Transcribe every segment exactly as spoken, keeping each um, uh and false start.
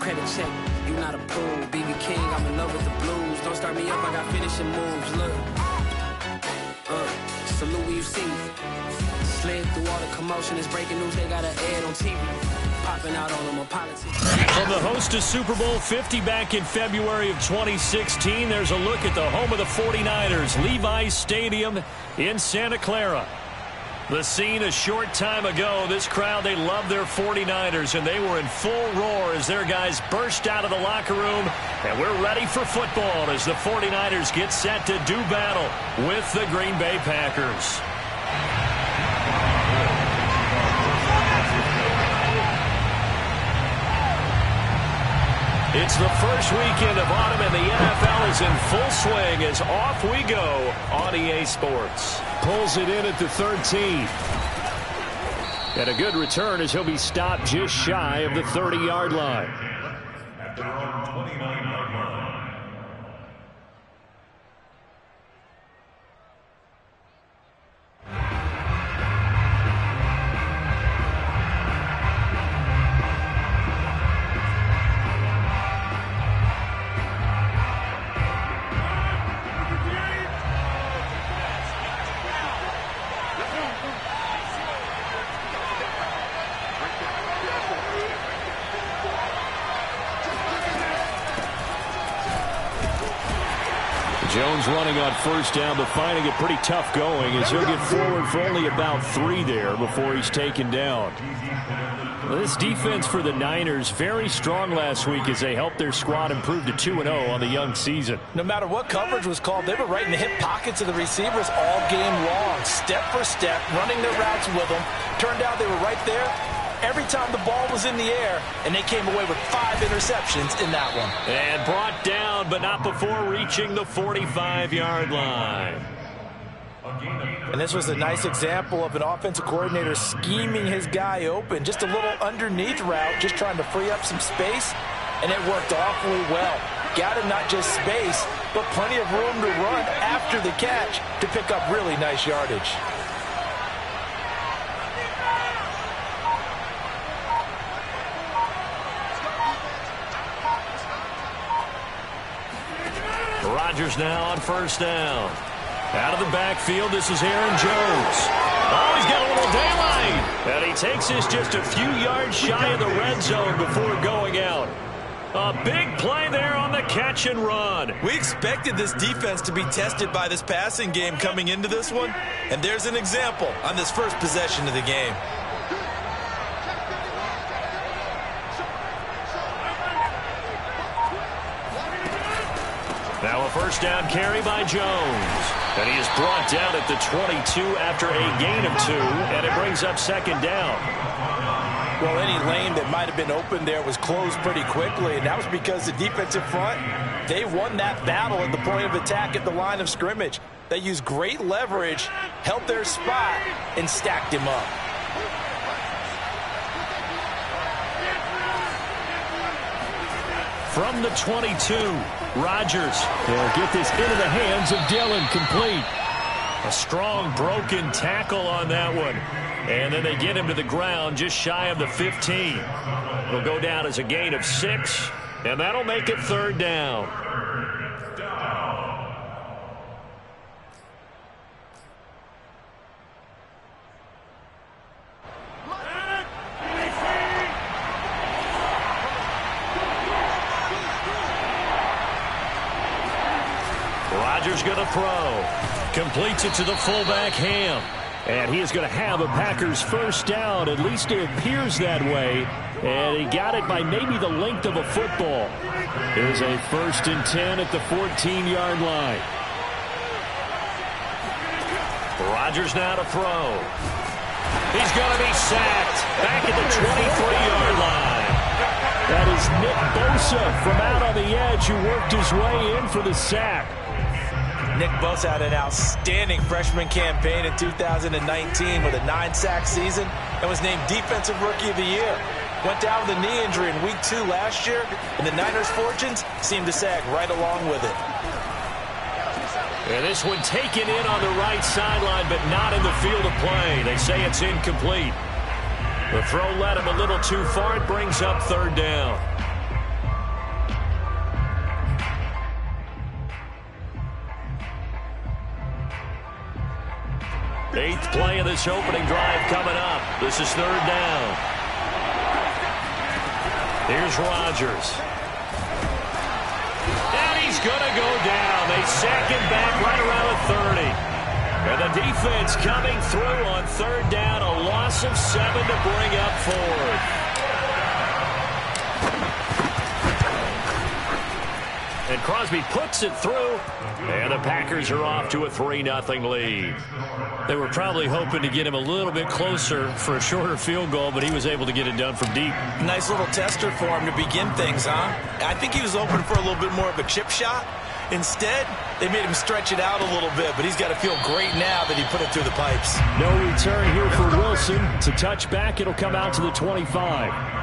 credit check. You not approved. B B King, I'm in love with the blues. Don't start me up, I got finishing moves. Look. Uh, salute where you see me. Slid through all the commotion. It's breaking news, they got an ad on T V. Popping out on them on politics. From the host to Super Bowl fifty back in February of twenty sixteen, there's a look at the home of the forty-niners, Levi's Stadium in Santa Clara. The scene a short time ago, this crowd, they love their forty-niners, and they were in full roar as their guys burst out of the locker room. And we're ready for football as the forty-niners get set to do battle with the Green Bay Packers. It's the first weekend of autumn, and the N F L is in full swing as off we go on E A Sports. Pulls it in at the thirteen. And a good return as he'll be stopped just shy of the thirty-yard line. At their own twenty-nine-yard line. Jones running on first down, but finding it pretty tough going as he'll get forward for only about three there before he's taken down. Well, this defense for the Niners very strong last week as they helped their squad improve to two and oh on the young season. No matter what coverage was called, they were right in the hip pockets of the receivers all game long, step for step, running their routes with them. Turned out they were right there every time the ball was in the air, and they came away with five interceptions in that one. And brought down, but not before reaching the forty-five-yard line. And this was a nice example of an offensive coordinator scheming his guy open. Just a little underneath route, just trying to free up some space, and it worked awfully well. Got him not just space, but plenty of room to run after the catch to pick up really nice yardage. Rodgers now on first down. Out of the backfield, this is Aaron Jones. Oh, he's got a little daylight. And he takes this just a few yards shy of the red zone before going out. A big play there on the catch and run. We expected this defense to be tested by this passing game coming into this one. And there's an example on this first possession of the game. Now a first down carry by Jones. And he is brought down at the twenty-two after a gain of two. And it brings up second down. Well, any lane that might have been open there was closed pretty quickly. And that was because the defensive front, they won that battle at the point of attack at the line of scrimmage. They used great leverage, held their spot, and stacked him up. From the twenty-two, Rodgers will get this into the hands of Dillon, complete. A strong broken tackle on that one. And then they get him to the ground just shy of the fifteen. He'll go down as a gain of six, and that'll make it third down. Rodgers going to throw. Completes it to the fullback, Ham. And he is going to have a Packers first down. At least it appears that way. And he got it by maybe the length of a football. Here's a first and ten at the fourteen-yard line. Rodgers now to throw. He's going to be sacked back at the twenty-three-yard line. That is Nick Bosa from out on the edge who worked his way in for the sack. Nick Bosa had an outstanding freshman campaign in two thousand nineteen with a nine-sack season and was named Defensive Rookie of the Year. Went down with a knee injury in week two last year, and the Niners' fortunes seemed to sag right along with it. And this one taken in on the right sideline, but not in the field of play. They say it's incomplete. The throw led him a little too far. It brings up third down. Eighth play of this opening drive coming up. This is third down. Here's Rodgers. And he's going to go down. They sack him back right around the thirty. And the defense coming through on third down. A loss of seven to bring up fourth. And Crosby puts it through. And the Packers are off to a three nothing lead. They were probably hoping to get him a little bit closer for a shorter field goal, but he was able to get it done from deep. Nice little tester for him to begin things, huh? I think he was hoping for a little bit more of a chip shot. Instead, they made him stretch it out a little bit, but he's got to feel great now that he put it through the pipes. No return here for Wilson. It's a touchback. It'll come out to the twenty-five.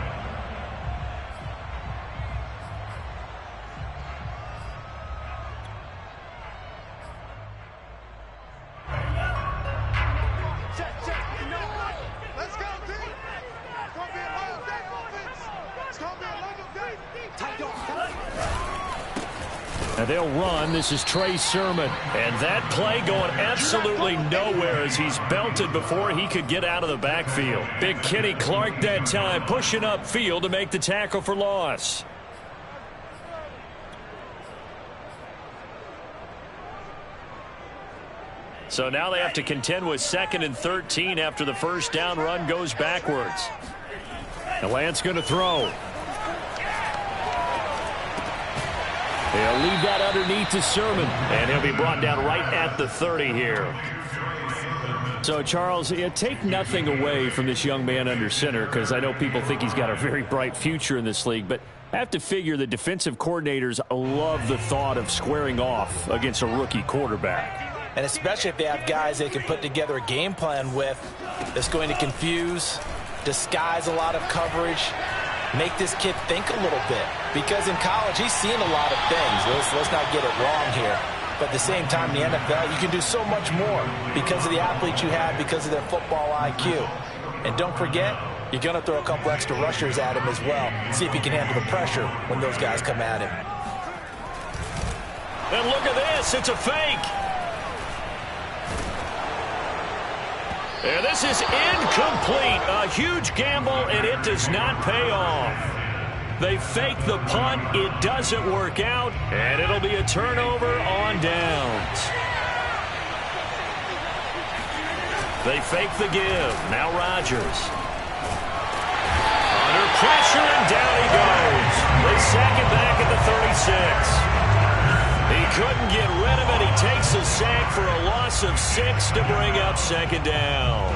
And they'll run. This is Trey Sermon. And that play going absolutely nowhere as he's belted before he could get out of the backfield. Big Kenny Clark that time pushing upfield to make the tackle for loss. So now they have to contend with second and thirteen after the first down run goes backwards. And Lance going to throw. He'll leave that underneath to Sermon. And he'll be brought down right at the thirty here. So, Charles, yeah, take nothing away from this young man under center, because I know people think he's got a very bright future in this league, but I have to figure the defensive coordinators love the thought of squaring off against a rookie quarterback. And especially if they have guys they can put together a game plan with that's going to confuse, disguise a lot of coverage, make this kid think a little bit. Because in college, he's seen a lot of things. Let's, let's not get it wrong here. But at the same time, in the N F L, you can do so much more because of the athletes you have, because of their football I Q. And don't forget, you're going to throw a couple extra rushers at him as well. See if he can handle the pressure when those guys come at him. And look at this. It's a fake. And this is incomplete. A huge gamble, and it does not pay off. They fake the punt. It doesn't work out, and it'll be a turnover on downs. They fake the give. Now Rodgers. Under pressure, and down he goes. They sack it back at the thirty-six. He couldn't get rid of it. He takes a sack for a loss of six to bring up second down.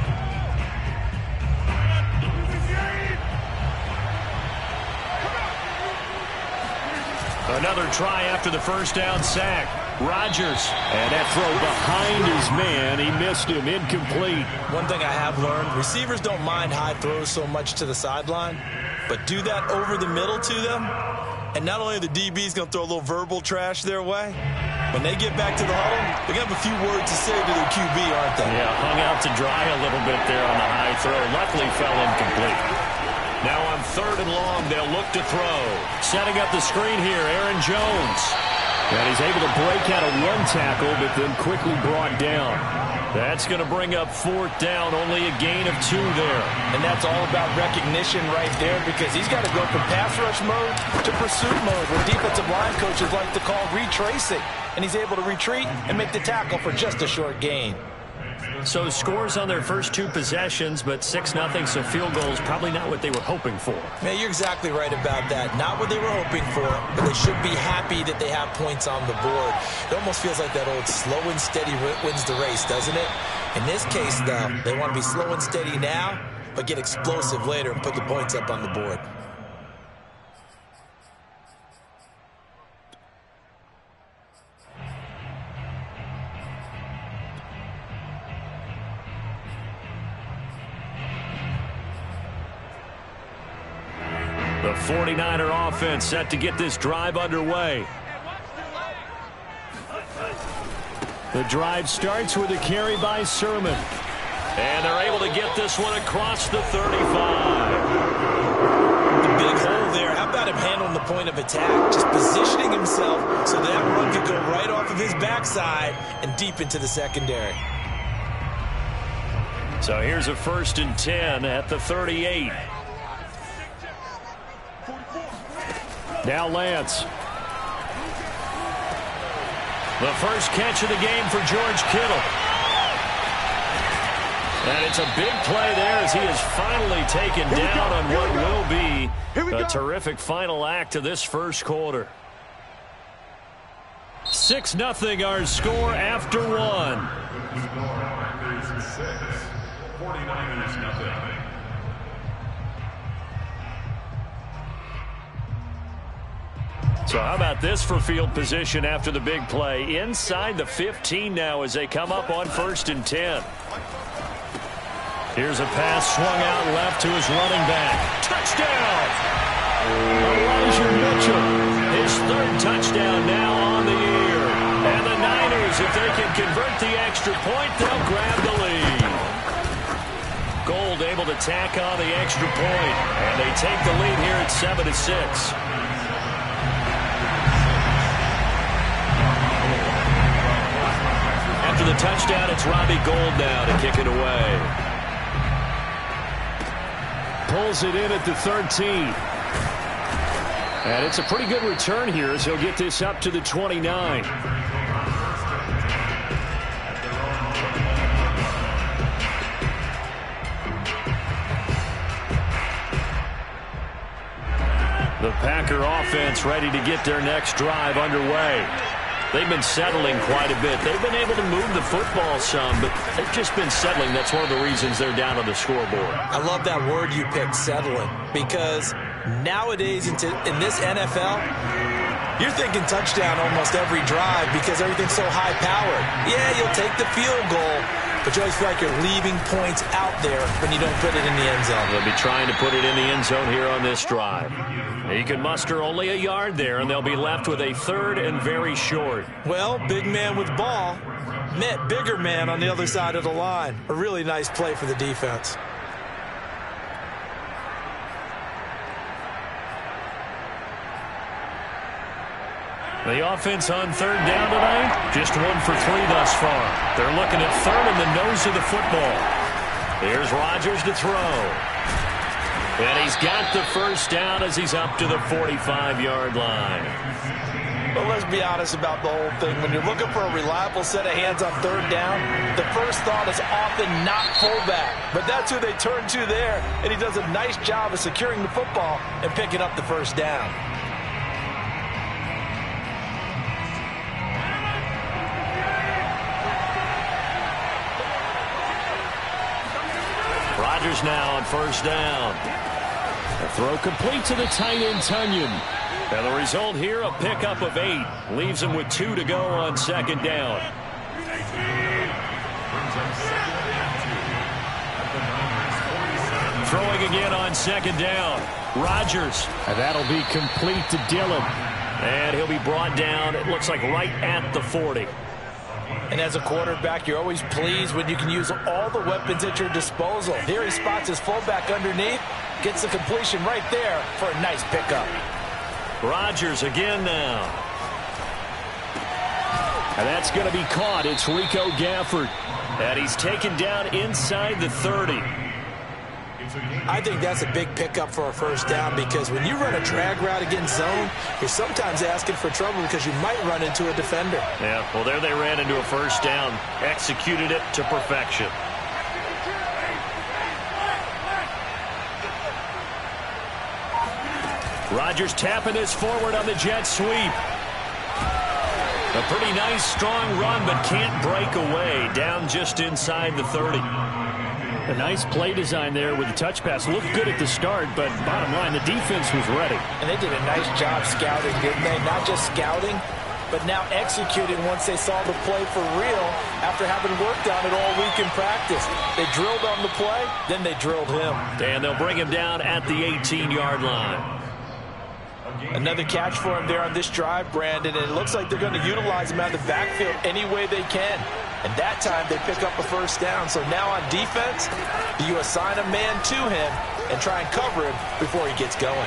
Another try after the first down sack. Rodgers. And that throw behind his man. He missed him. Incomplete. One thing I have learned, receivers don't mind high throws so much to the sideline, but do that over the middle to them, and not only are the D Bs going to throw a little verbal trash their way, when they get back to the huddle, they're going to have a few words to say to their Q B, aren't they? Yeah, hung out to dry a little bit there on the high throw. Luckily fell incomplete. Now on third and long, they'll look to throw. Setting up the screen here, Aaron Jones. And he's able to break out of one tackle, but then quickly brought down. That's going to bring up fourth down, only a gain of two there. And that's all about recognition right there, because he's got to go from pass rush mode to pursuit mode, where defensive line coaches like to call retracing. And he's able to retreat and make the tackle for just a short gain. So scores on their first two possessions, but six nothing, so field goals probably not what they were hoping for. Man, you're exactly right about that. Not what they were hoping for, but they should be happy that they have points on the board. It almost feels like that old slow and steady wins the race, doesn't it? In this case, though, they want to be slow and steady now, but get explosive later and put the points up on the board. The forty-niner offense set to get this drive underway. The drive starts with a carry by Sermon. And they're able to get this one across the thirty-five. The big hole there. How about him handling the point of attack? Just positioning himself so that run could go right off of his backside and deep into the secondary. So here's a first and ten at the thirty-eight. Now Lance. The first catch of the game for George Kittle. And it's a big play there as he is finally taken down on what will be a terrific final act of this first quarter. six nothing our score after one. forty-niners nothing. So how about this for field position after the big play? Inside the fifteen now as they come up on first and ten. Here's a pass swung out left to his running back. Touchdown! Elijah Mitchell, his third touchdown now on the year. And the Niners, if they can convert the extra point, they'll grab the lead. Gold able to tack on the extra point, and they take the lead here at seven to six. After the touchdown, it's Robbie Gould now to kick it away. Pulls it in at the thirteen. And it's a pretty good return here as he'll get this up to the twenty-nine. The Packer offense ready to get their next drive underway. They've been settling quite a bit. They've been able to move the football some, but they've just been settling. That's one of the reasons they're down on the scoreboard. I love that word you picked, settling, because nowadays in, in this N F L, you're thinking touchdown almost every drive because everything's so high-powered. Yeah, you'll take the field goal, but you always feel like you're leaving points out there when you don't put it in the end zone. They'll be trying to put it in the end zone here on this drive. He can muster only a yard there, and they'll be left with a third and very short. Well, big man with ball met bigger man on the other side of the line. A really nice play for the defense. The offense on third down tonight, just one for three thus far. They're looking at third in the nose of the football. Here's Rodgers to throw. And he's got the first down as he's up to the forty-five yard line. Well, let's be honest about the whole thing. When you're looking for a reliable set of hands on third down, the first thought is often not fullback. But that's who they turn to there, and he does a nice job of securing the football and picking up the first down. Rodgers now on first down. A throw complete to the tight end, Tunyon. And the result here, a pickup of eight. Leaves him with two to go on second down. Throwing again on second down. Rodgers. And that'll be complete to Dillon. And he'll be brought down, it looks like right at the forty. And as a quarterback, you're always pleased when you can use all the weapons at your disposal. Here he spots his fullback underneath, gets the completion right there for a nice pickup. Rodgers again now. And that's going to be caught. It's Rico Gafford. And he's taken down inside the thirty. I think that's a big pickup for a first down because when you run a drag route against zone, you're sometimes asking for trouble because you might run into a defender. Yeah, well, there they ran into a first down. Executed it to perfection. Rodgers tapping this forward on the jet sweep. A pretty nice, strong run, but can't break away. Down just inside the thirty. A nice play design there with the touch pass. Looked good at the start, but bottom line, the defense was ready. And they did a nice job scouting, didn't they? Not just scouting, but now executing once they saw the play for real after having worked on it all week in practice. They drilled on the play, then they drilled him. And they'll bring him down at the eighteen yard line. Another catch for him there on this drive, Brandon, and it looks like they're going to utilize him out of the backfield any way they can. And that time they pick up a first down. So now on defense, you assign a man to him and try and cover him before he gets going.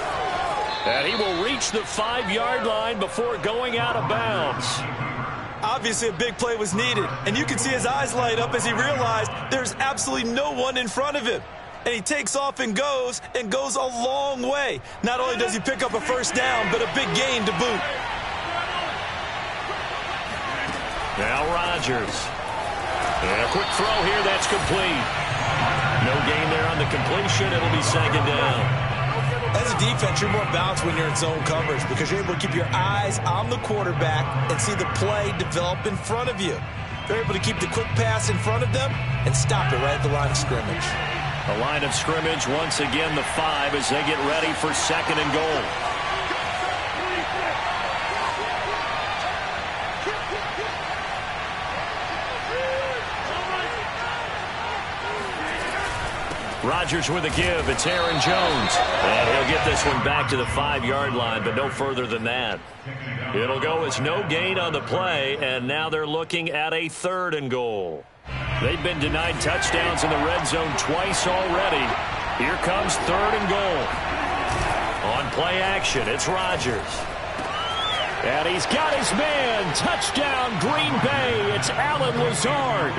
And he will reach the five yard line before going out of bounds. I'll Obviously, a big play was needed, and you can see his eyes light up as he realized there's absolutely no one in front of him. And he takes off and goes, and goes a long way. Not only does he pick up a first down, but a big gain to boot. Now Rodgers. And a quick throw here, that's complete. No gain there on the completion. It'll be second down. As a defense, you're more balanced when you're in zone coverage because you're able to keep your eyes on the quarterback and see the play develop in front of you. They're able to keep the quick pass in front of them and stop it right at the line of scrimmage. The line of scrimmage, once again, the five as they get ready for second and goal. Rodgers with a give. It's Aaron Jones. And he'll get this one back to the five-yard line, but no further than that. It'll go as no gain on the play, and now they're looking at a third and goal. They've been denied touchdowns in the red zone twice already. Here comes third and goal. On play action, it's Rodgers. And he's got his man. Touchdown, Green Bay. It's Allen Lazard.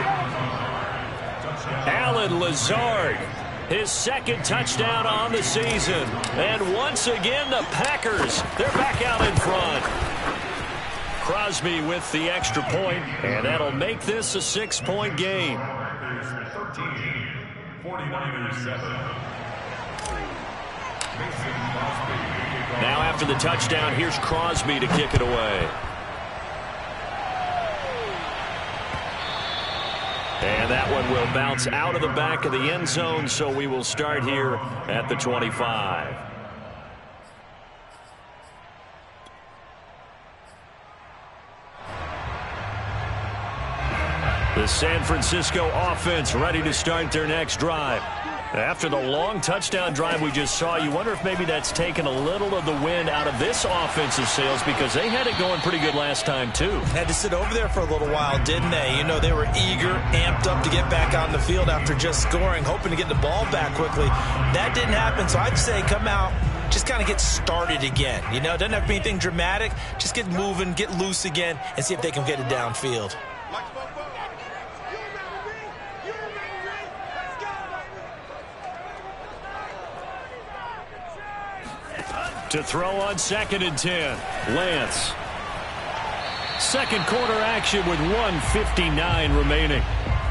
Allen Lazard. His second touchdown on the season. And once again, the Packers, they're back out in front. Crosby with the extra point, and that'll make this a six-point game. Now after the touchdown, here's Crosby to kick it away. And that one will bounce out of the back of the end zone, so we will start here at the twenty-five. The San Francisco offense ready to start their next drive. After the long touchdown drive we just saw, you wonder if maybe that's taken a little of the wind out of this offensive sails because they had it going pretty good last time too. Had to sit over there for a little while, didn't they? You know, they were eager, amped up to get back on the field after just scoring, hoping to get the ball back quickly. That didn't happen, so I'd say come out, just kind of get started again. You know, it doesn't have to be anything dramatic. Just get moving, get loose again, and see if they can get it downfield. To throw on second and ten, Lance. Second quarter action with one fifty-nine remaining.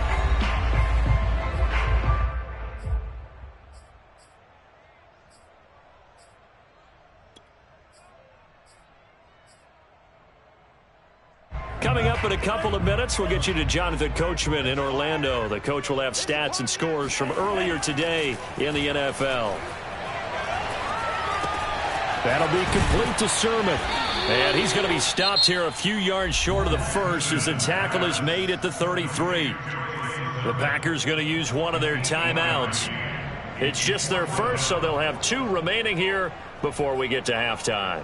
Coming up in a couple of minutes, we'll get you to Jonathan Coachman in Orlando. The coach will have stats and scores from earlier today in the N F L. That'll be complete to Sermon. And he's going to be stopped here a few yards short of the first as the tackle is made at the thirty-three. The Packers going to use one of their timeouts. It's just their first, so they'll have two remaining here before we get to halftime.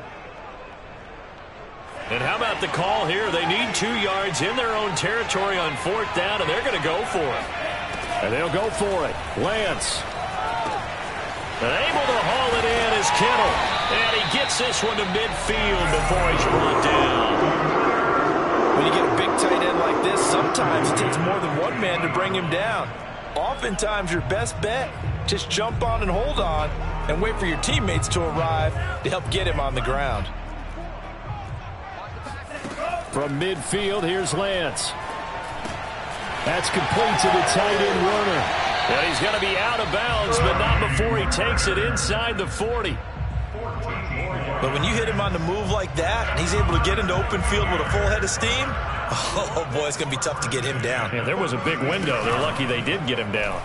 And how about the call here? They need two yards in their own territory on fourth down, and they're going to go for it. And they'll go for it. Lance. And able to haul it in is Kittle. And he gets this one to midfield before he's brought down. When you get a big tight end like this, sometimes it takes more than one man to bring him down. Oftentimes, your best bet, just jump on and hold on and wait for your teammates to arrive to help get him on the ground. From midfield, here's Lance. That's complete to the tight end runner. And he's going to be out of bounds, but not before he takes it inside the forty. But when you hit him on the move like that, and he's able to get into open field with a full head of steam, oh, boy, it's going to be tough to get him down. Yeah, there was a big window. They're lucky they did get him down.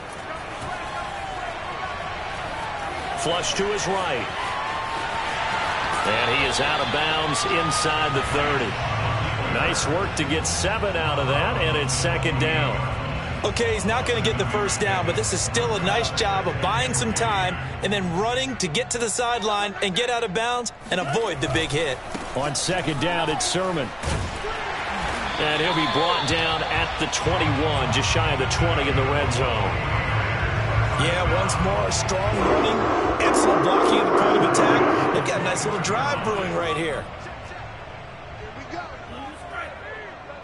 Flush to his right. And he is out of bounds inside the thirty. Nice work to get seven out of that, and it's second down. Okay, he's not going to get the first down, but this is still a nice job of buying some time and then running to get to the sideline and get out of bounds and avoid the big hit. On second down, it's Sermon. And he'll be brought down at the twenty-one, just shy of the twenty in the red zone. Yeah, once more, strong running, excellent blocking at the point of attack. They've got a nice little drive brewing right here.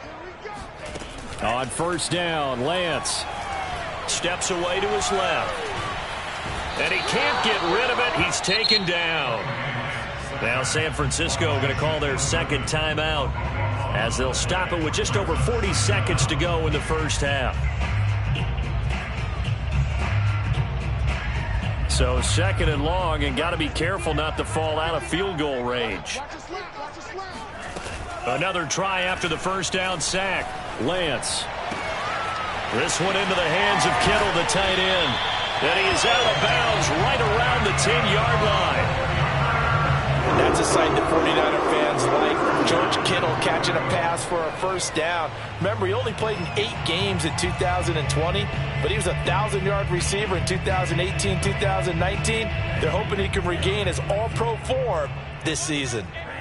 On first down, Lance steps away to his left. And he can't get rid of it. He's taken down. Now San Francisco going to call their second timeout as they'll stop it with just over forty seconds to go in the first half. So second and long, and got to be careful not to fall out of field goal range. Another try after the first down sack. Lance. This one into the hands of Kittle, the tight end. And he is out of bounds right around the ten-yard line. That's a sight that forty-niner fans like. George Kittle catching a pass for a first down. Remember, he only played in eight games in two thousand twenty, but he was a one thousand-yard receiver in two thousand eighteen, two thousand nineteen. They're hoping he can regain his all-pro form this season.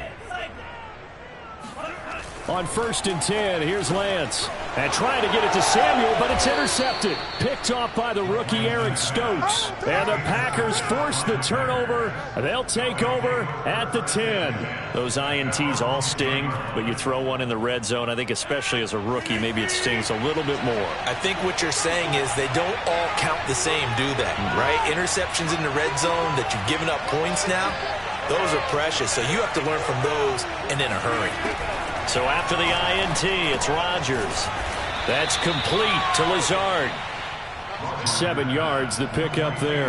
On first and ten, here's Lance. And trying to get it to Samuel, but it's intercepted. Picked off by the rookie Eric Stokes. And the Packers force the turnover. They'll take over at the ten. Those I N Ts all sting, but you throw one in the red zone, I think especially as a rookie, maybe it stings a little bit more. I think what you're saying is they don't all count the same, do they? Right? Interceptions in the red zone that you've given up points now, those are precious. So you have to learn from those and in a hurry. So after the I N T, it's Rodgers. That's complete to Lazard. Seven yards, the pickup there.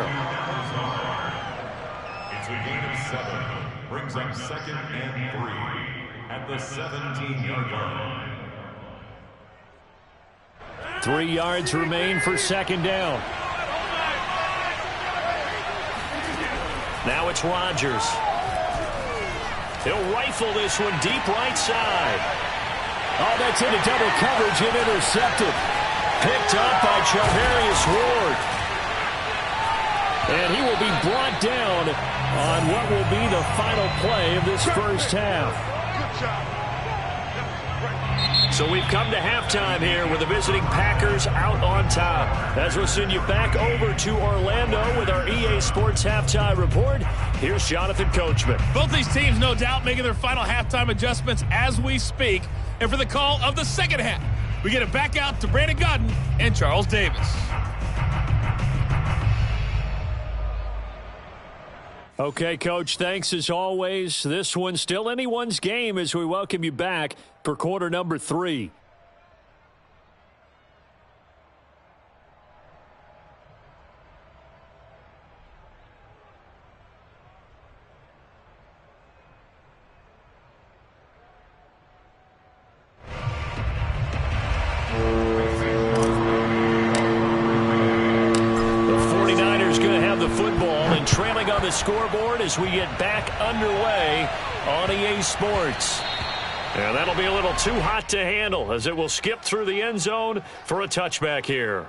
It's a gain of seven. Brings up second and three at the seventeen-yard line. Three yards remain for second down. Now it's Rodgers. He'll rifle this one deep right side. Oh, that's into double coverage and intercepted. Picked up by Charvarius Ward. And he will be brought down on what will be the final play of this first half. So we've come to halftime here with the visiting Packers out on top. As we'll send you back over to Orlando with our E A Sports Halftime Report, here's Jonathan Coachman. Both these teams, no doubt, making their final halftime adjustments as we speak. And for the call of the second half, we get it back out to Brandon Gaudin and Charles Davis. Okay, Coach, thanks as always. This one's still anyone's game as we welcome you back for quarter number three. The scoreboard as we get back underway on E A Sports. And that'll be a little too hot to handle as it will skip through the end zone for a touchback here.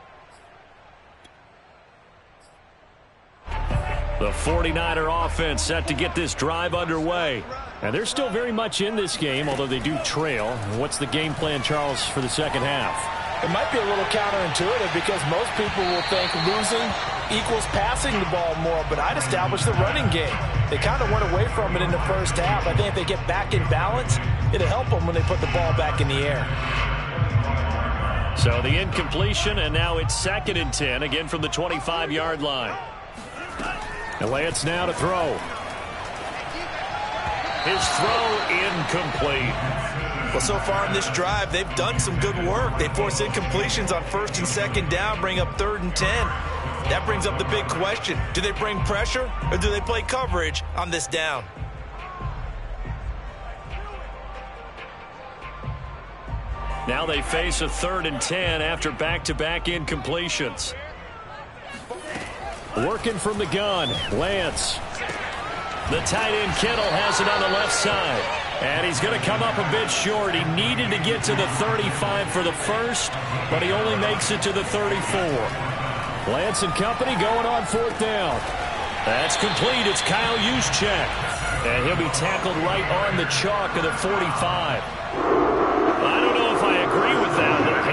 The forty-niner offense set to get this drive underway. And they're still very much in this game, although they do trail. What's the game plan, Charles, for the second half? It might be a little counterintuitive because most people will think losing equals passing the ball more, but I'd establish the running game. They kind of went away from it in the first half. I think if they get back in balance, it'll help them when they put the ball back in the air. So the incompletion, and now it's second and ten, again from the twenty-five-yard line. And Lance now to throw. His throw incomplete. Well, so far in this drive, they've done some good work. They force incompletions on first and second down, bring up third and ten. That brings up the big question. Do they bring pressure or do they play coverage on this down? Now they face a third and ten after back-to-back incompletions. Working from the gun, Lance. The tight end Kittle has it on the left side. And he's going to come up a bit short. He needed to get to the thirty-five for the first, but he only makes it to the thirty-four. Lance and company going on fourth down. That's complete. It's Kyle Juszczyk. And he'll be tackled right on the chalk of the forty-five. I don't know if I agree with that. I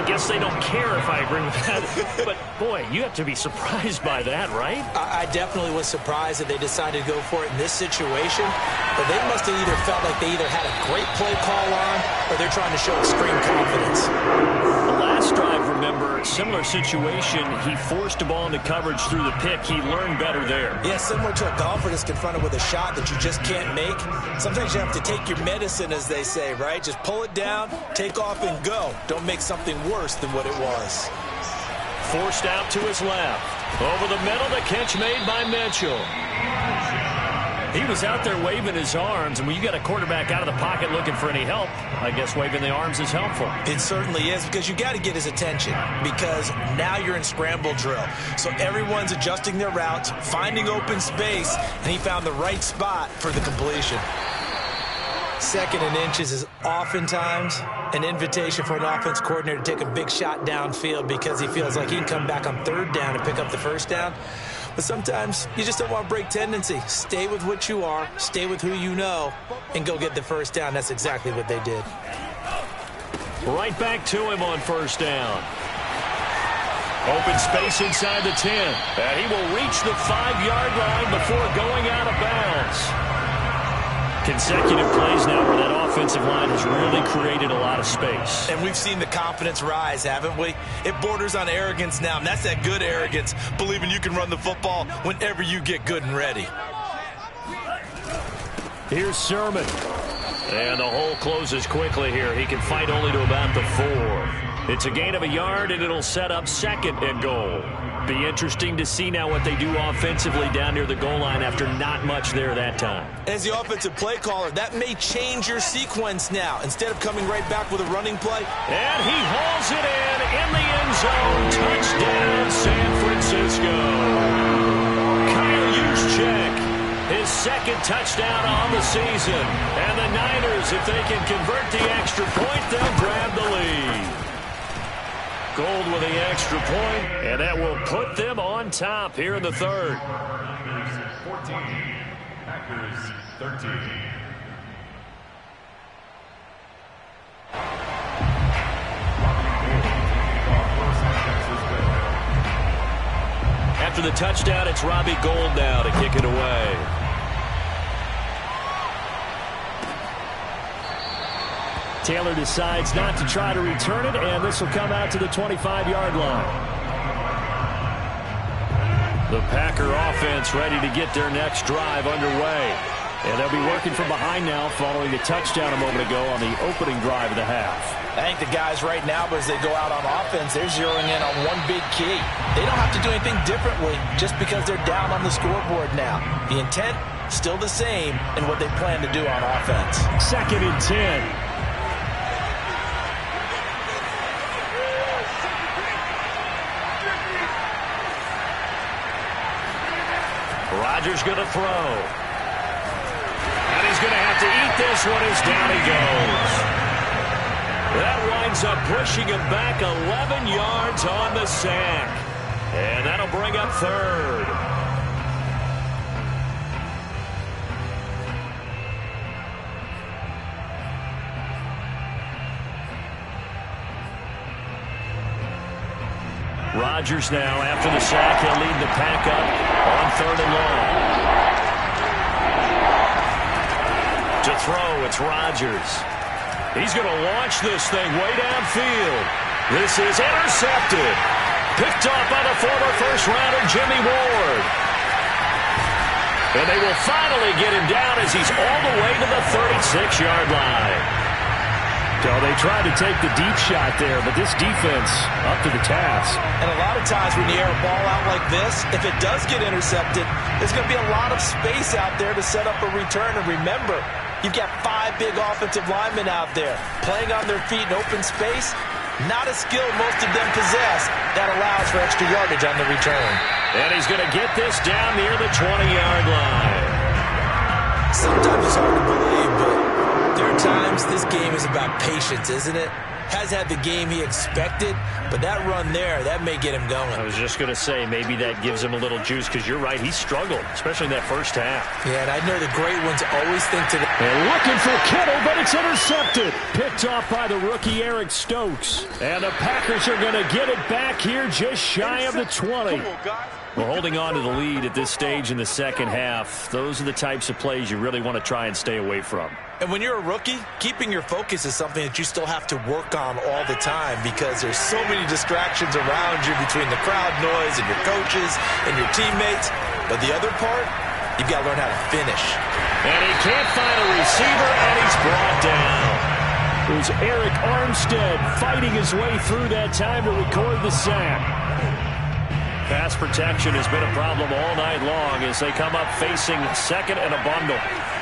guess they don't care if I agree with that. But, boy, you have to be surprised by that, right? I, I definitely was surprised that they decided to go for it in this situation. But they must have either felt like they either had a great play call on or they're trying to show extreme confidence. The last drive, remember, similar situation. He forced a ball into coverage through the pick. He learned better there. Yeah, similar to a golfer that's confronted with a shot that you just can't make. Sometimes you have to take your medicine, as they say, right? Just pull it down, take off, and go. Don't make something worse than what it was. Forced out to his left. Over the middle, the catch made by Mitchell. He was out there waving his arms, and when you got a quarterback out of the pocket looking for any help, I guess waving the arms is helpful. It certainly is, because you got to get his attention, because now you're in scramble drill. So everyone's adjusting their routes, finding open space, and he found the right spot for the completion. Second and inches is oftentimes an invitation for an offense coordinator to take a big shot downfield because he feels like he can come back on third down and pick up the first down. But sometimes you just don't want to break tendency. Stay with what you are, stay with who you know, and go get the first down. That's exactly what they did. Right back to him on first down. Open space inside the ten. And he will reach the five-yard line before going out of bounds. Consecutive plays now where that offensive line has really created a lot of space. And we've seen the confidence rise, haven't we? It borders on arrogance now, and that's that good arrogance, believing you can run the football whenever you get good and ready. Here's Sermon. And the hole closes quickly here. He can fight only to about the four. It's a gain of a yard, and it'll set up second and goal. Be interesting to see now what they do offensively down near the goal line after not much there that time. As the offensive play caller, that may change your sequence now. Instead of coming right back with a running play. And he hauls it in, in the end zone. Touchdown, San Francisco. Kyle Juszczyk, his second touchdown on the season. And the Niners, if they can convert the extra point, they'll grab the lead. Gold with the extra point, and that will put them on top here in the third. Packers fourteen, Packers thirteen. After the touchdown, it's Robbie Gould now to kick it away. Taylor decides not to try to return it, and this will come out to the twenty-five-yard line. The Packer offense ready to get their next drive underway. And they'll be working from behind now following the touchdown a moment ago on the opening drive of the half. I think the guys right now, as they go out on offense, they're zeroing in on one big key. They don't have to do anything differently just because they're down on the scoreboard now. The intent, still the same in what they plan to do on offense. Second and ten. Rodgers going to throw. And he's going to have to eat this one as down he goes. That winds up pushing him back eleven yards on the sack. And that'll bring up third. Rodgers now, after the sack, he'll lead the pack up on third and long. To throw, it's Rodgers. He's going to launch this thing way downfield. This is intercepted. Picked off by the former first-rounder Jimmy Ward. And they will finally get him down as he's all the way to the thirty-six-yard line. So they tried to take the deep shot there, but this defense up to the task. And a lot of times when you air a ball out like this, if it does get intercepted, there's going to be a lot of space out there to set up a return. And remember, you've got five big offensive linemen out there playing on their feet in open space. Not a skill most of them possess that allows for extra yardage on the return. And he's going to get this down near the twenty-yard line. Sometimes it's hard to believe, but there are times this game is about patience, isn't it? has had the game he expected, but that run there, that may get him going. I was just going to say, maybe that gives him a little juice, because you're right, he struggled, especially in that first half. Yeah, and I know the great ones always think to the... And looking for Kittle, but it's intercepted. Picked off by the rookie Eric Stokes. And the Packers are going to get it back here just shy of the twenty. Well, holding on to the lead at this stage in the second half, those are the types of plays you really want to try and stay away from. And when you're a rookie, keeping your focus is something that you still have to work on all the time, because there's so many distractions around you between the crowd noise and your coaches and your teammates. But the other part, you've got to learn how to finish. And he can't find a receiver, and he's brought down. It was Eric Armstead fighting his way through that time to record the sack. Pass protection has been a problem all night long as they come up facing second and a bundle.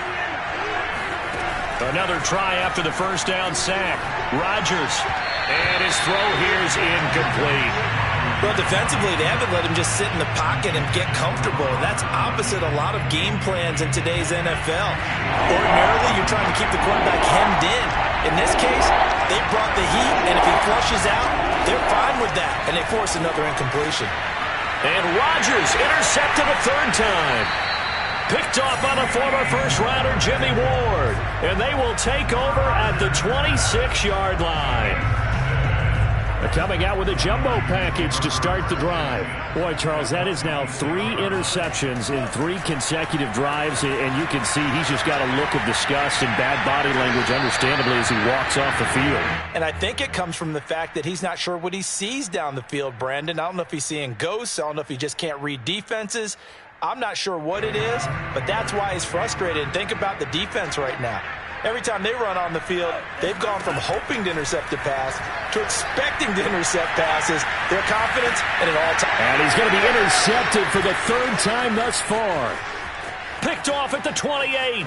Another try after the first down sack. Rodgers, and his throw here is incomplete. Well, defensively, they haven't let him just sit in the pocket and get comfortable, and that's opposite a lot of game plans in today's N F L. Ordinarily, you're trying to keep the quarterback hemmed in. In this case, they brought the heat, and if he flushes out, they're fine with that, and they force another incompletion. And Rodgers intercepted a third time. Picked off by the former first-rounder Jimmy Ward. And they will take over at the twenty-six yard line. They're coming out with a jumbo package to start the drive. Boy, Charles, that is now three interceptions in three consecutive drives, and you can see he's just got a look of disgust and bad body language, understandably, as he walks off the field. And I think it comes from the fact that he's not sure what he sees down the field, Brandon. I don't know if he's seeing ghosts. I don't know if he just can't read defenses. I'm not sure what it is, but that's why he's frustrated. And think about the defense right now. Every time they run on the field, they've gone from hoping to intercept a pass to expecting to intercept passes. Their confidence at an all-time. And he's going to be intercepted for the third time thus far. Picked off at the twenty-eight.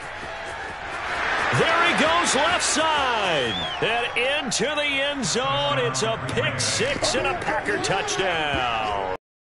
There he goes left side. And into the end zone. It's a pick six and a Packer touchdown.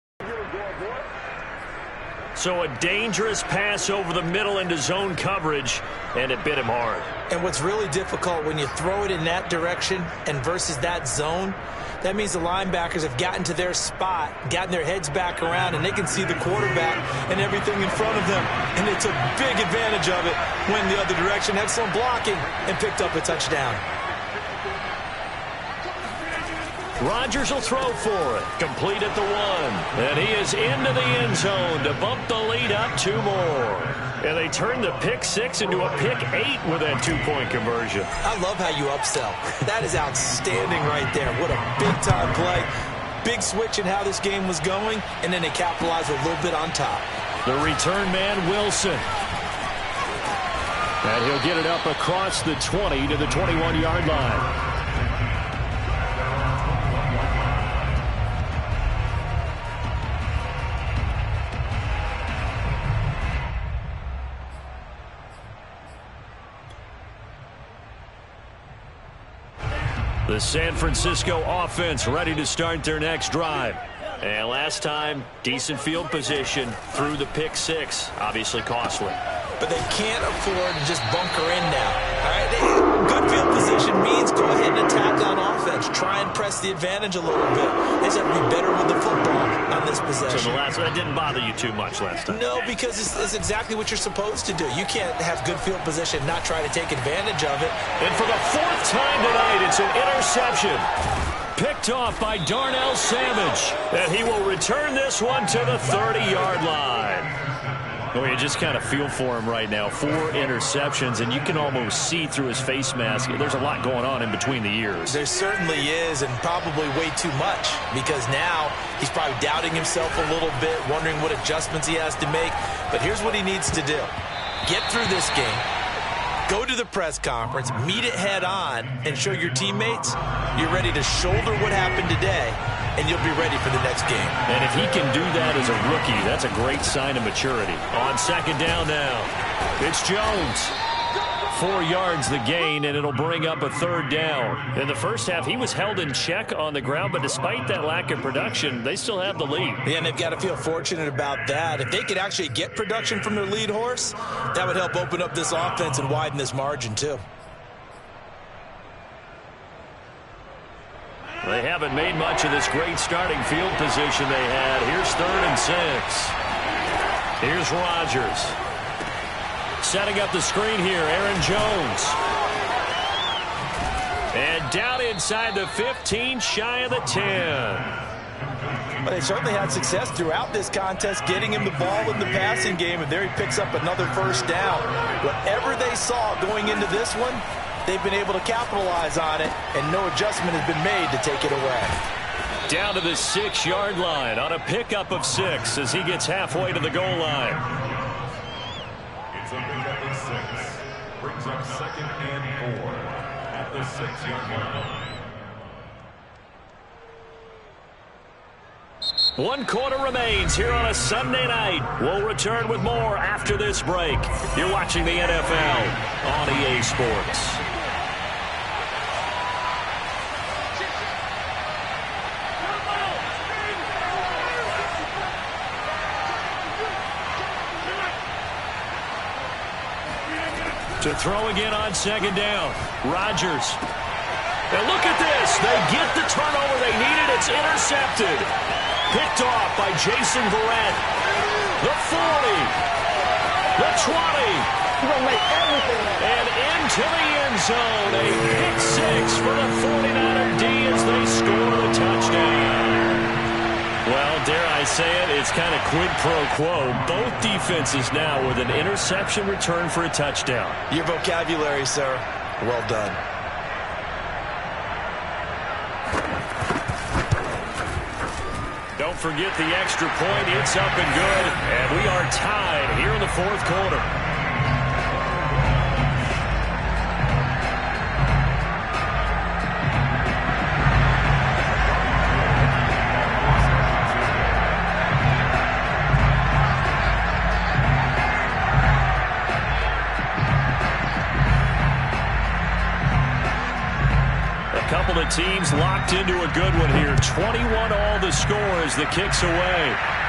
So a dangerous pass over the middle into zone coverage, and it bit him hard. And what's really difficult when you throw it in that direction and versus that zone, that means the linebackers have gotten to their spot, gotten their heads back around, and they can see the quarterback and everything in front of them. And it's a big advantage of it when the other direction. Excellent blocking and picked up a touchdown. Rodgers will throw for it. Complete at the one. And he is into the end zone to bump the lead up two more. And they turn the pick six into a pick eight with that two-point conversion. I love how you upsell. That is outstanding right there. What a big-time play. Big switch in how this game was going, and then they capitalize a little bit on top. The return man, Wilson. And he'll get it up across the twenty to the twenty-one yard line. The San Francisco offense ready to start their next drive. And last time, decent field position through the pick six. Obviously costly. But they can't afford to just bunker in now. All right, they, good field position means go ahead and attack on offense. Try and press the advantage a little bit. They just have to be better with the football on this possession. So the last that didn't bother you too much last time. No, because it's, it's exactly what you're supposed to do. You can't have good field position and not try to take advantage of it. And for the fourth time tonight, it's an interception. Picked off by Darnell Savage. And he will return this one to the thirty yard line. Well, you just kind of feel for him right now. Four interceptions, and you can almost see through his face mask. There's a lot going on in between the ears. There certainly is, and probably way too much, because now he's probably doubting himself a little bit, wondering what adjustments he has to make. But here's what he needs to do. Get through this game. Go to the press conference, meet it head on, and show your teammates you're ready to shoulder what happened today, and you'll be ready for the next game. And if he can do that as a rookie, that's a great sign of maturity. On second down now, it's Jones. Four yards the gain, and it'll bring up a third down. In the first half, he was held in check on the ground, but despite that lack of production, they still have the lead. Yeah, and they've got to feel fortunate about that. If they could actually get production from their lead horse, that would help open up this offense and widen this margin too. They haven't made much of this great starting field position they had. Here's third and six. Here's Rodgers. Setting up the screen here, Aaron Jones. And down inside the fifteen, shy of the ten. But they certainly had success throughout this contest, getting him the ball in the passing game, and there he picks up another first down. Whatever they saw going into this one, they've been able to capitalize on it, and no adjustment has been made to take it away. Down to the six-yard line on a pickup of six as he gets halfway to the goal line. It's a pickup of six. Brings up second and four at the six-yard line. One quarter remains here on a Sunday night. We'll return with more after this break. You're watching the N F L on E A Sports. To throw again on second down. Rodgers. And look at this. They get the turnover they needed. It's intercepted. Picked off by Jason Verrett. The forty. The twenty. And into the end zone. A pick six for the forty-niner D as they score the touchdown. Well, dare I say it, it's kind of quid pro quo. Both defenses now with an interception return for a touchdown. Your vocabulary, sir. Well done. Don't forget the extra point. It's up and good. And we are tied here in the fourth quarter. Couple of teams locked into a good one here. twenty-one all the score as the kick's away.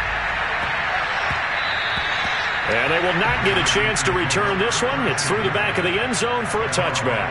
And they will not get a chance to return this one. It's through the back of the end zone for a touchback.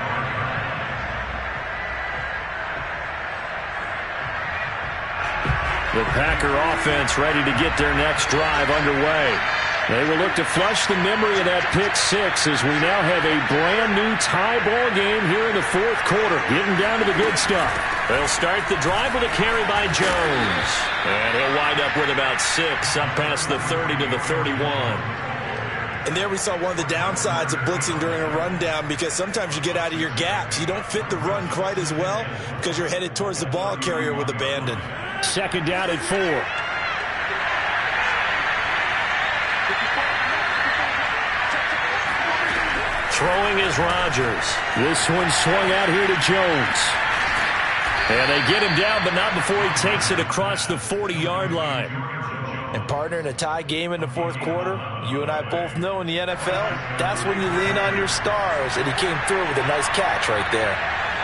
The Packer offense ready to get their next drive underway. They will look to flush the memory of that pick six as we now have a brand new tie ball game here in the fourth quarter. Getting down to the good stuff. They'll start the drive with a carry by Jones. And he'll wind up with about six up past the thirty to the thirty-one. And there we saw one of the downsides of blitzing during a rundown, because sometimes you get out of your gaps. You don't fit the run quite as well because you're headed towards the ball carrier with abandon. Second down at four. Throwing is Rodgers. This one swung out here to Jones. And they get him down, but not before he takes it across the forty-yard line. And partner, in a tie game in the fourth quarter, you and I both know in the N F L, that's when you lean on your stars, and he came through with a nice catch right there.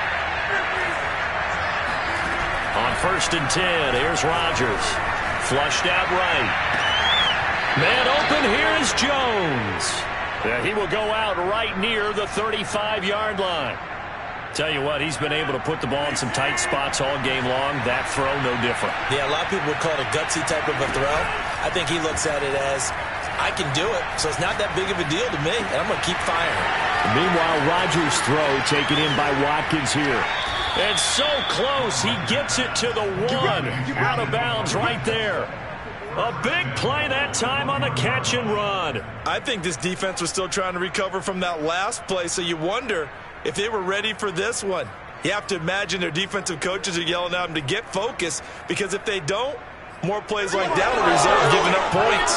On first and ten, here's Rodgers. Flushed out right. Man open, here is Jones. Yeah, he will go out right near the thirty-five-yard line. Tell you what, he's been able to put the ball in some tight spots all game long. That throw, no different. Yeah, a lot of people would call it a gutsy type of a throw. I think he looks at it as, I can do it, so it's not that big of a deal to me, and I'm going to keep firing. Meanwhile, Rodgers' throw taken in by Watkins here. And so close, he gets it to the one. Out of bounds right there. A big play that time on the catch and run. I think this defense was still trying to recover from that last play, so you wonder if they were ready for this one. You have to imagine their defensive coaches are yelling at them to get focused, because if they don't, more plays like that will result in giving up points.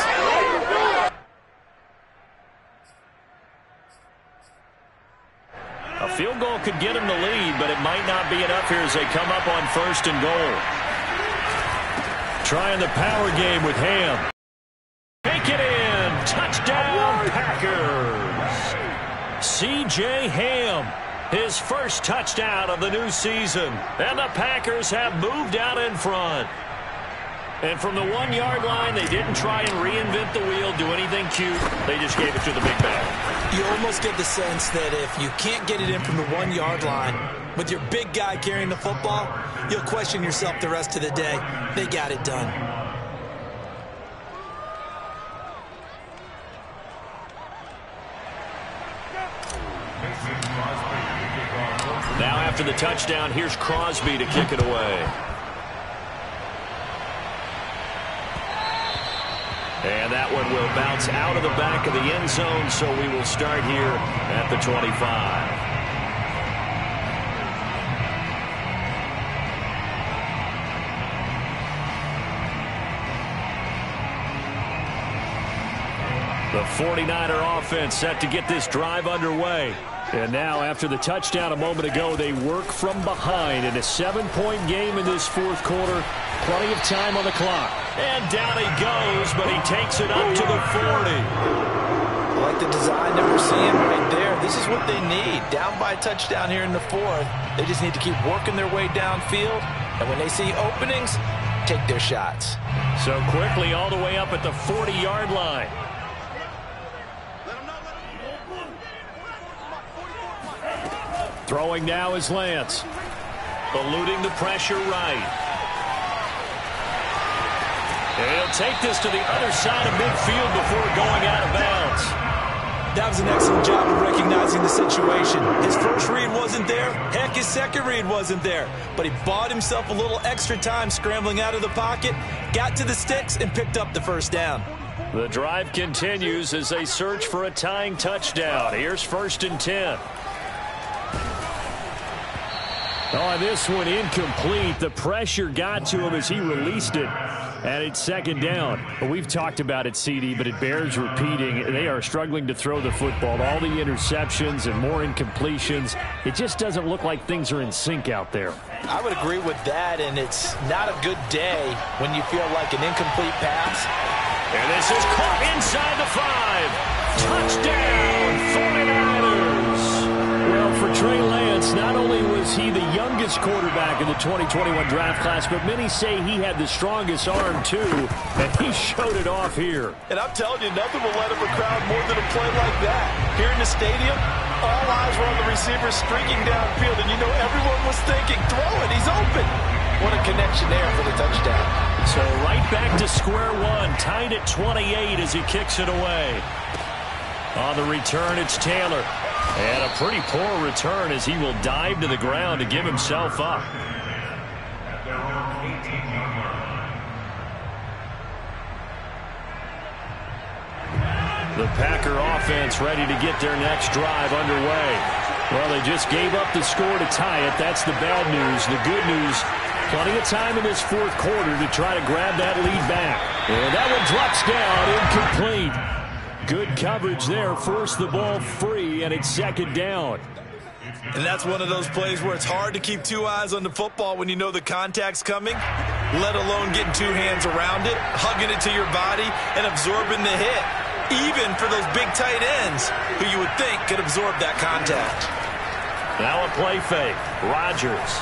A field goal could get them the lead, but it might not be enough here as they come up on first and goal. Trying the power game with Ham. Take it in. Touchdown, Packers. C J Ham, his first touchdown of the new season. And the Packers have moved out in front. And from the one-yard line, they didn't try and reinvent the wheel, do anything cute. They just gave it to the big man. You almost get the sense that if you can't get it in from the one-yard line with your big guy carrying the football, you'll question yourself the rest of the day. They got it done. Now after the touchdown, here's Crosby to kick it away. And that one will bounce out of the back of the end zone, so we will start here at the twenty-five. The forty-niner offense set to get this drive underway. And now, after the touchdown a moment ago, they work from behind in a seven-point game in this fourth quarter. Plenty of time on the clock. And down he goes, but he takes it up to the forty. I like the design that we're seeing right there. This is what they need. Down by a touchdown here in the fourth. They just need to keep working their way downfield. And when they see openings, take their shots. So quickly all the way up at the forty-yard line. Throwing now is Lance. Eluding the pressure right. And he'll take this to the other side of midfield before going out of bounds. That was an excellent job of recognizing the situation. His first read wasn't there. Heck, his second read wasn't there. But he bought himself a little extra time scrambling out of the pocket, got to the sticks, and picked up the first down. The drive continues as they search for a tying touchdown. Here's first and ten. Oh, this one incomplete. The pressure got to him as he released it. And it's second down. Well, we've talked about it, C D, but it bears repeating. They are struggling to throw the football. All the interceptions and more incompletions. It just doesn't look like things are in sync out there. I would agree with that, and it's not a good day when you feel like an incomplete pass. And this is caught inside the five. Touchdown, forty-niners. Well, for Trey Lance, not only was he the youngest quarterback in the twenty twenty-one draft class, but many say he had the strongest arm, too, and he showed it off here. And I'm telling you, nothing will let up a crowd more than a play like that. Here in the stadium, all eyes were on the receiver streaking downfield, and you know everyone was thinking, throw it, he's open. What a connection there for the touchdown. So right back to square one, tied at twenty-eight as he kicks it away. On the return, it's Taylor. And a pretty poor return as he will dive to the ground to give himself up. The Packer offense ready to get their next drive underway. Well, they just gave up the score to tie it. That's the bad news. The good news, plenty of time in this fourth quarter to try to grab that lead back. And that one drops down, incomplete. Good coverage there, forced the ball free, and it's second down. And that's one of those plays where it's hard to keep two eyes on the football when you know the contact's coming, let alone getting two hands around it, hugging it to your body, and absorbing the hit, even for those big tight ends who you would think could absorb that contact. Now a play fake. Rodgers.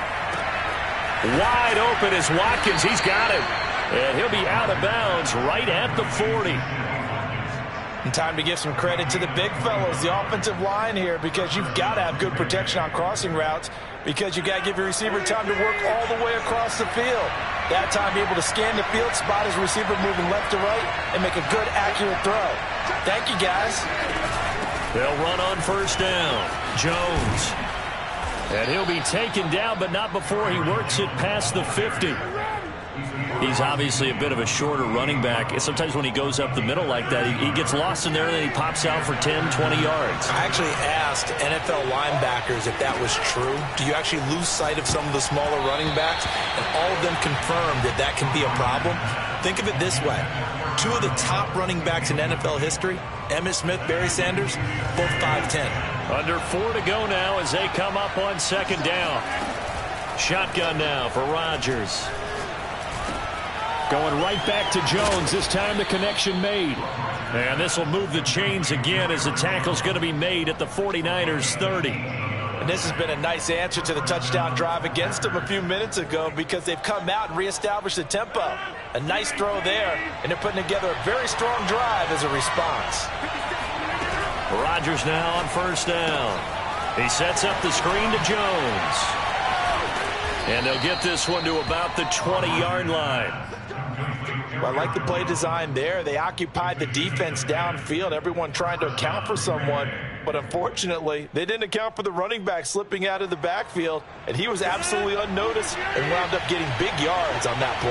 Wide open is Watkins. He's got it. And he'll be out of bounds right at the forty. And time to give some credit to the big fellows, the offensive line here, because you've got to have good protection on crossing routes because you've got to give your receiver time to work all the way across the field. That time, be able to scan the field, spot his receiver moving left to right, and make a good, accurate throw. Thank you, guys. They'll run on first down. Jones. And he'll be taken down, but not before he works it past the fifty. He's obviously a bit of a shorter running back. Sometimes when he goes up the middle like that, he, he gets lost in there, and then he pops out for ten, twenty yards. I actually asked N F L linebackers if that was true. Do you actually lose sight of some of the smaller running backs? And all of them confirmed that that can be a problem. Think of it this way. Two of the top running backs in N F L history, Emmitt Smith, Barry Sanders, both five ten. Under four to go now as they come up on second down. Shotgun now for Rodgers. Going right back to Jones. This time the connection made. And this will move the chains again as the tackle's going to be made at the forty-niners thirty. And this has been a nice answer to the touchdown drive against them a few minutes ago because they've come out and reestablished the tempo. A nice throw there, and they're putting together a very strong drive as a response. Rodgers now on first down. He sets up the screen to Jones. And they'll get this one to about the twenty-yard line. Well, I like the play design there. They occupied the defense downfield, everyone trying to account for someone. But unfortunately, they didn't account for the running back slipping out of the backfield, and he was absolutely unnoticed and wound up getting big yards on that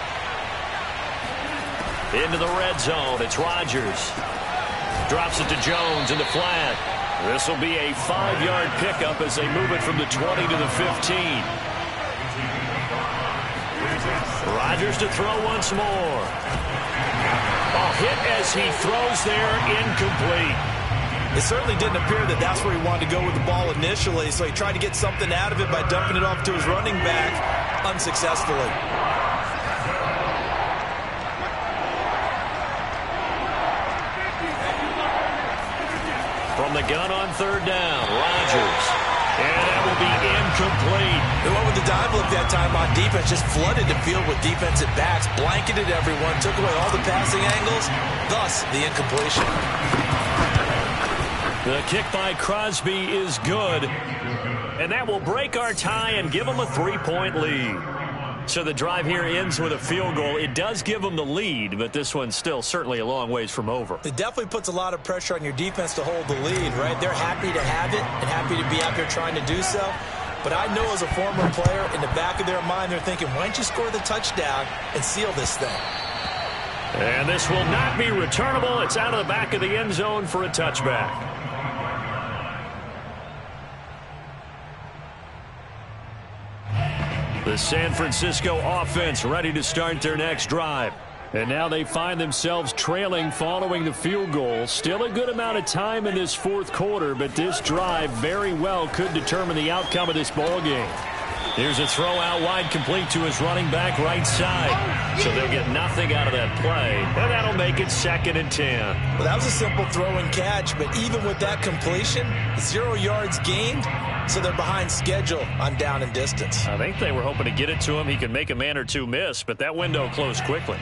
play. Into the red zone, it's Rodgers. Drops it to Jones in the flat. This will be a five-yard pickup as they move it from the twenty to the fifteen. Rodgers to throw once more. A hit as he throws there, incomplete. It certainly didn't appear that that's where he wanted to go with the ball initially, so he tried to get something out of it by dumping it off to his running back unsuccessfully. From the gun on third down, Rodgers. And that will be incomplete. They went with the dive look that time on defense, just flooded the field with defensive backs, blanketed everyone, took away all the passing angles, thus the incompletion. The kick by Crosby is good, and that will break our tie and give them a three-point lead. So the drive here ends with a field goal. It does give them the lead, but this one's still certainly a long ways from over. It definitely puts a lot of pressure on your defense to hold the lead, right? They're happy to have it and happy to be out there trying to do so. But I know as a former player, in the back of their mind, they're thinking, why don't you score the touchdown and seal this thing? And this will not be returnable. It's out of the back of the end zone for a touchback. The San Francisco offense ready to start their next drive. And now they find themselves trailing following the field goal. Still a good amount of time in this fourth quarter, but this drive very well could determine the outcome of this ball game. Here's a throw out wide, complete to his running back right side. So they'll get nothing out of that play, and that'll make it second and ten. Well, that was a simple throw and catch, but even with that completion, zero yards gained, so they're behind schedule on down and distance. I think they were hoping to get it to him. He could make a man or two miss, but that window closed quickly.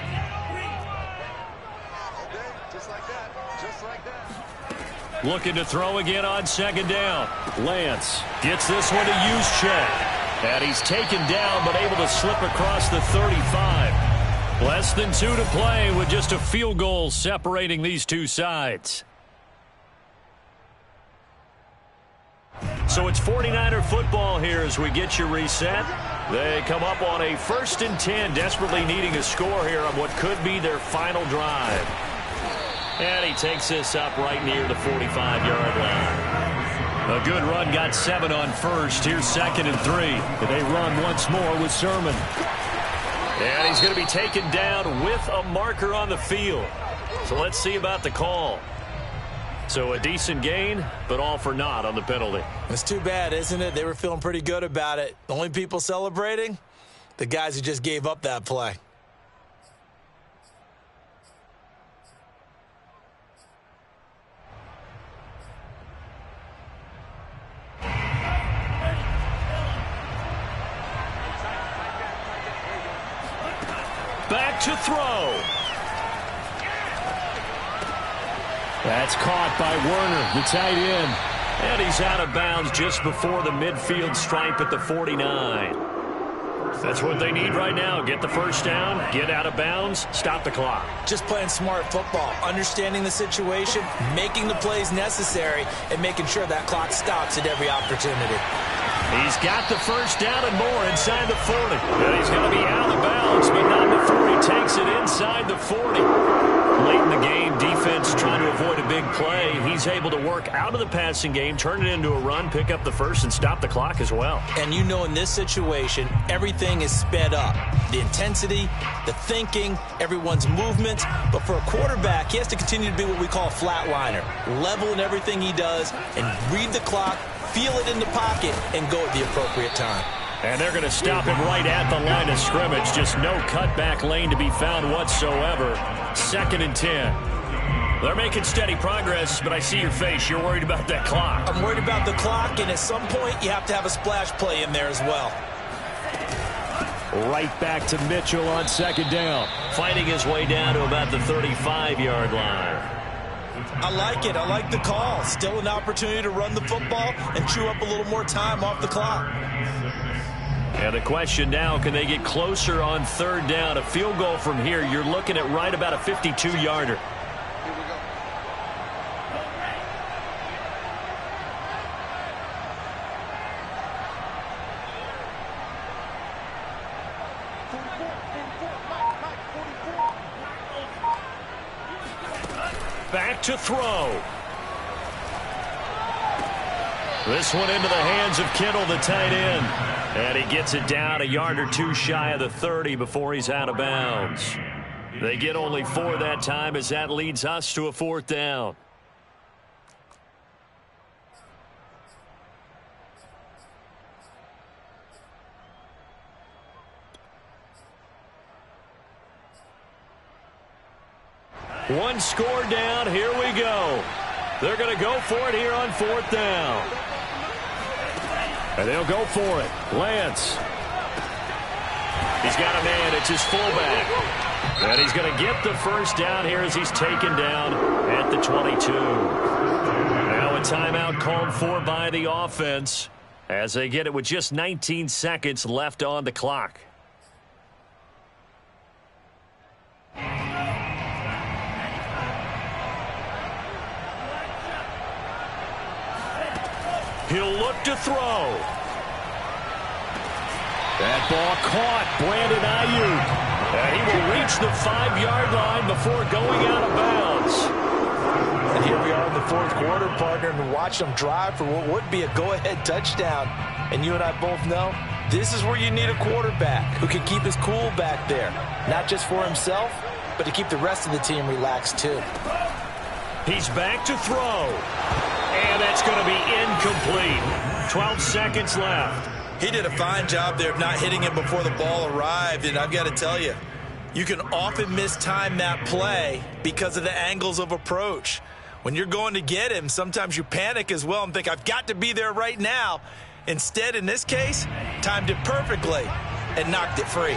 Looking to throw again on second down. Lance gets this one to Juszczyk. And he's taken down, but able to slip across the thirty-five. Less than two to play with just a field goal separating these two sides. So it's forty-niner football here as we get you reset. They come up on a first and ten, desperately needing a score here on what could be their final drive. And he takes this up right near the forty-five-yard line. A good run, got seven on first. Here's second and three. They run once more with Sermon. And he's going to be taken down with a marker on the field. So let's see about the call. So a decent gain, but all for naught on the penalty. It's too bad, isn't it? They were feeling pretty good about it. The only people celebrating, the guys who just gave up that play. Back to throw. That's caught by Werner, the tight end. And he's out of bounds just before the midfield stripe at the forty-nine. That's what they need right now. Get the first down, get out of bounds, stop the clock. Just playing smart football, understanding the situation, making the plays necessary, and making sure that clock stops at every opportunity. He's got the first down and more inside the forty. And he's going to be out of bounds, but not before he takes it inside the forty. Late in the game, defense trying to avoid a big play. He's able to work out of the passing game, turn it into a run, pick up the first, and stop the clock as well. And you know in this situation, everything is sped up. The intensity, the thinking, everyone's movements. But for a quarterback, he has to continue to be what we call a flatliner. Level in everything he does and read the clock, feel it in the pocket, and go at the appropriate time. And they're going to stop him right at the line of scrimmage. Just no cutback lane to be found whatsoever. Second and ten. They're making steady progress, but I see your face. You're worried about that clock. I'm worried about the clock, and at some point, you have to have a splash play in there as well. Right back to Mitchell on second down. Fighting his way down to about the thirty-five yard line. I like it. I like the call. Still an opportunity to run the football and chew up a little more time off the clock. And the question now, can they get closer on third down? A field goal from here, you're looking at right about a fifty-two yarder. Back to throw. This one into the hands of Kittle, the tight end. And he gets it down a yard or two shy of the thirty before he's out of bounds. They get only four that time as that leads us to a fourth down. One score down. Here we go. They're going to go for it here on fourth down. And they'll go for it. Lance. He's got a man. It's his fullback. And he's going to get the first down here as he's taken down at the twenty-two. Now a timeout called for by the offense as they get it with just nineteen seconds left on the clock. He'll look to throw. That ball caught. Brandon Ayuk. And he will reach the five yard line before going out of bounds. And here we are in the fourth quarter, partner, and watch them drive for what would be a go-ahead touchdown. And you and I both know this is where you need a quarterback who can keep his cool back there. Not just for himself, but to keep the rest of the team relaxed too. He's back to throw. And that's going to be incomplete. twelve seconds left. He did a fine job there of not hitting him before the ball arrived, and I've got to tell you, you can often mistime that play because of the angles of approach. When you're going to get him, sometimes you panic as well and think, I've got to be there right now. Instead, in this case, timed it perfectly and knocked it free.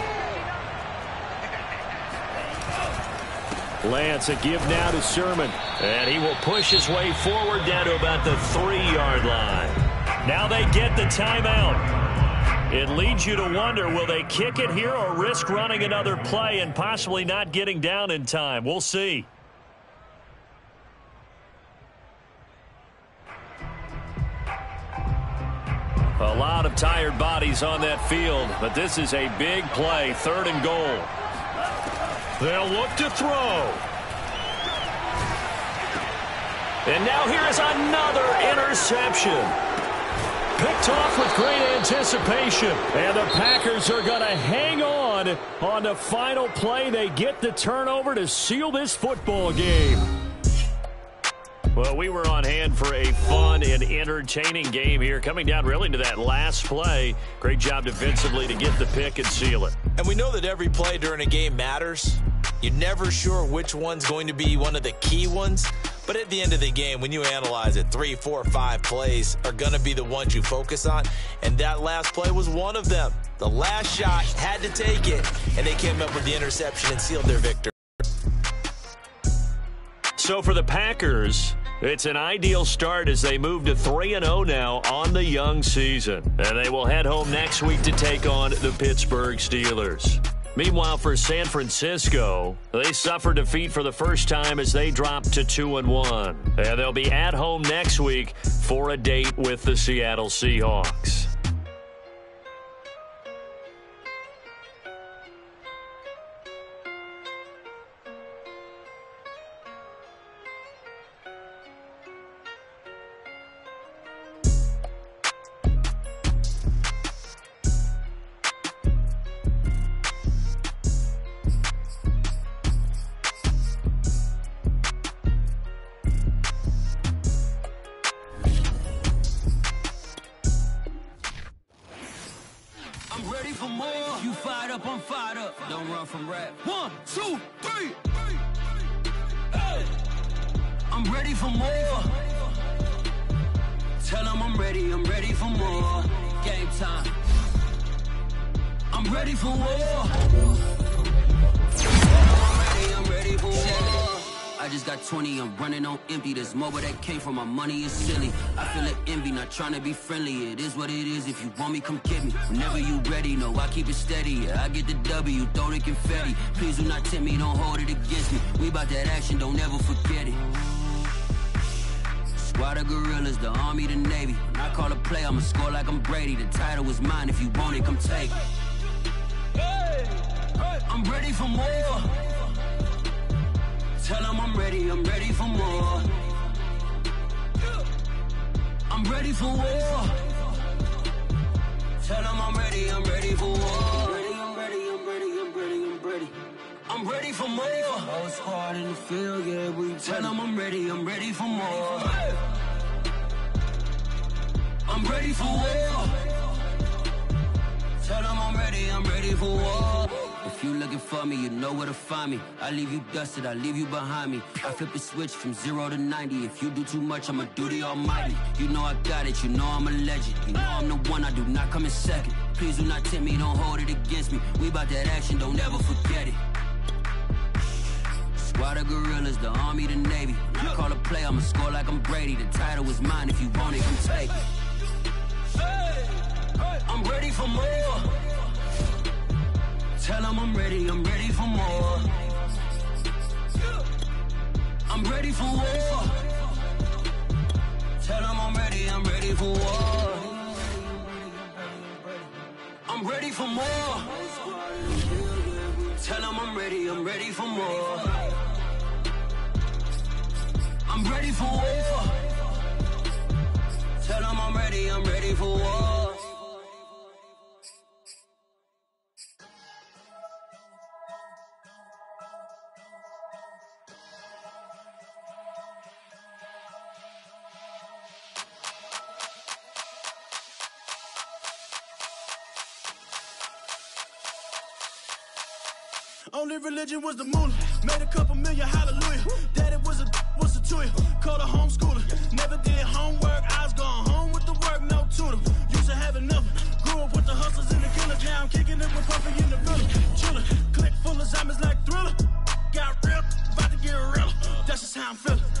Lance, a give now to Sermon. And he will push his way forward down to about the three yard line. Now they get the timeout. It leads you to wonder, will they kick it here or risk running another play and possibly not getting down in time? We'll see. A lot of tired bodies on that field, but this is a big play, third and goal. They'll look to throw. And now here is another interception. Picked off with great anticipation. And the Packers are going to hang on on the final play. They get the turnover to seal this football game. Well, we were on hand for a fun and entertaining game here. Coming down really to that last play. Great job defensively to get the pick and seal it. And we know that every play during a game matters. You're never sure which one's going to be one of the key ones. But at the end of the game, when you analyze it, three, four, five plays are going to be the ones you focus on. And that last play was one of them. The last shot had to take it, and they came up with the interception and sealed their victory. So for the Packers, it's an ideal start as they move to three and oh now on the young season. And they will head home next week to take on the Pittsburgh Steelers. Meanwhile, for San Francisco, they suffered defeat for the first time as they dropped to two and one. And they'll be at home next week for a date with the Seattle Seahawks. I'm ready for more. Tell them I'm ready, I'm ready for more. Game time. I'm ready for war. I'm ready, I'm ready for war. I just got twenty, I'm running on empty. There's more where that came from, my money is silly. I feel it envy, not trying to be friendly. It is what it is, if you want me, come get me. Whenever you ready, no, I keep it steady. Yeah, I get the W, throw the confetti. Please do not tempt me, don't hold it against me. We bout that action, don't ever forget it. Squad of gorillas, the army, the navy. When I call a play, I'ma score like I'm Brady. The title is mine, if you want it, come take it. I'm ready for more. Tell them I'm ready, I'm ready for more. I'm ready for war. Tell them I'm ready, I'm ready for war. Ready, I'm ready, I'm ready, I'm ready, I'm ready. I'm ready for more. Whole squad in the field, yeah, we tell them I'm ready, I'm ready for more. I'm ready for war. Tell them I'm ready, I'm ready for war. If you looking for me, you know where to find me. I leave you dusted, I leave you behind me. I flip the switch from zero to ninety. If you do too much, I'ma do the almighty. You know I got it, you know I'm a legend. You know I'm the one, I do not come in second. Please do not tempt me, don't hold it against me. We bout that action, don't ever forget it. Squad of gorillas, the army, the navy. When I call a play, I'ma score like I'm Brady. The title is mine, if you want it, come take it. I'm ready for more. Tell them I'm ready, I'm ready for more. I'm ready for war. Tell them I'm ready, I'm ready for war. I'm ready for more. Tell them I'm ready, I'm ready for more. I'm ready for war. Tell them I'm ready, I'm ready for war. Only religion was the moolah. Made a couple million, hallelujah. Daddy was a, was a tuya. Called a homeschooler. Never did homework. I was going home with the work, no tutor. Used to have enough. Grew up with the hustlers in the killer jam. Kicking it with Puffy in the villa. Chiller. Click full of zombies like Thriller. Got real. About to get real. That's just how I'm feeling.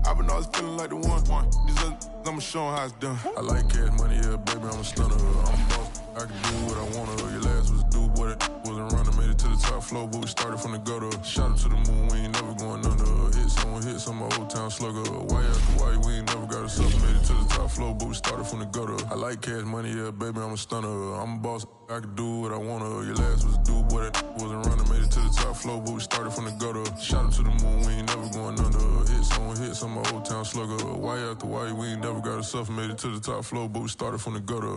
I've been always feeling like the one. one. These other, I'ma show 'em how it's done. I like cash money, yeah, baby, I'm a stunner. I'm a boss, I can do what I wanna. Your last was do what it wasn't running, made it to the top floor, but we started from the gutter. Shot up to the moon, we ain't never going under. Hit someone, hit some old town slugger. Why after why, we ain't never got us up, made it to the top floor, but we started from the gutter. I like cash money, yeah, baby, I'm a stunner. I'm a boss, I can do what I wanna. Your last was do what it wasn't running, made it to the top floor, but we started from the gutter. Shot up to the moon, we ain't never going under. Hit someone, hit some old town slugger. Why after why, we ain't never got us up, made it to the top floor, but we started from the gutter.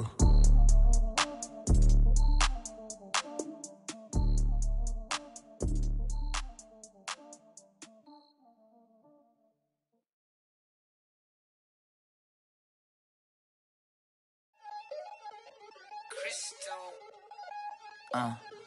Uh,